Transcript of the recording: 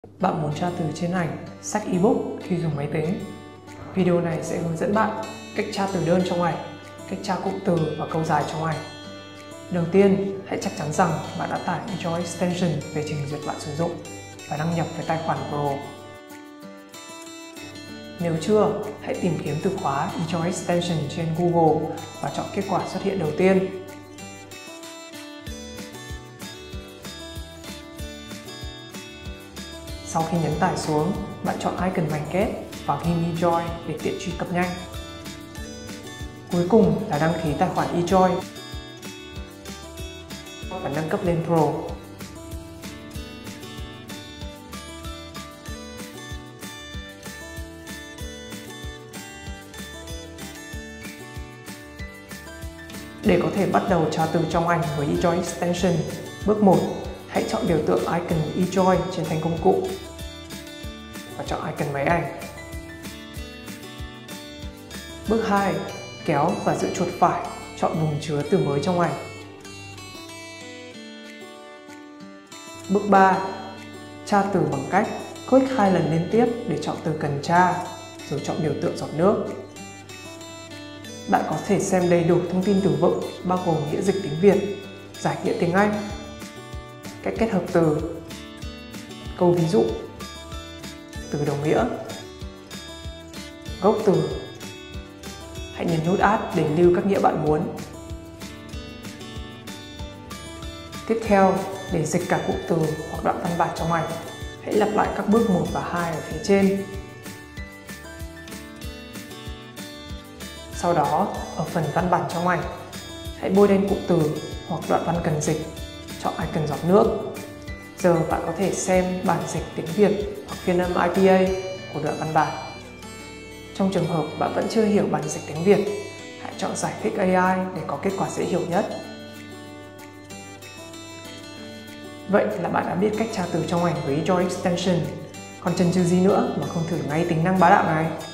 Bạn muốn tra từ trên ảnh, sách ebook khi dùng máy tính. Video này sẽ hướng dẫn bạn cách tra từ đơn trong ảnh, cách tra cụm từ và câu dài trong ảnh. Đầu tiên, hãy chắc chắn rằng bạn đã tải eJoy Extension về trình duyệt bạn sử dụng và đăng nhập với tài khoản Pro. Nếu chưa, hãy tìm kiếm từ khóa eJoy Extension trên Google và chọn kết quả xuất hiện đầu tiên. Sau khi nhấn tải xuống, bạn chọn icon mảnh ghép và ghim eJoy để tiện truy cập nhanh. Cuối cùng là đăng ký tài khoản eJoy và nâng cấp lên Pro. Để có thể bắt đầu tra từ trong ảnh với eJoy Extension, bước 1, hãy chọn biểu tượng icon eJoy trên thanh công cụ và chọn icon máy ảnh. Bước 2, kéo và giữ chuột phải, chọn vùng chứa từ mới trong ảnh. Bước 3, tra từ bằng cách click 2 lần liên tiếp để chọn từ cần tra, rồi chọn biểu tượng giọt nước. Bạn có thể xem đầy đủ thông tin từ vựng bao gồm nghĩa dịch tiếng Việt, giải nghĩa tiếng Anh, cách kết hợp từ, câu ví dụ, từ đồng nghĩa, gốc từ. Hãy nhấn nút Add để lưu các nghĩa bạn muốn. Tiếp theo, để dịch cả cụm từ hoặc đoạn văn bản trong ảnh, hãy lặp lại các bước 1 và 2 ở phía trên. Sau đó, ở phần văn bản trong ảnh, hãy bôi đen cụm từ hoặc đoạn văn cần dịch, chọn icon giọt nước. Giờ bạn có thể xem bản dịch tiếng Việt hoặc phiên âm IPA của đoạn văn bản. Trong trường hợp bạn vẫn chưa hiểu bản dịch tiếng Việt, hãy chọn giải thích AI để có kết quả dễ hiểu nhất. Vậy là bạn đã biết cách tra từ trong ảnh với eJoy Extension. Còn chần chừ gì nữa mà không thử ngay tính năng bá đạo này?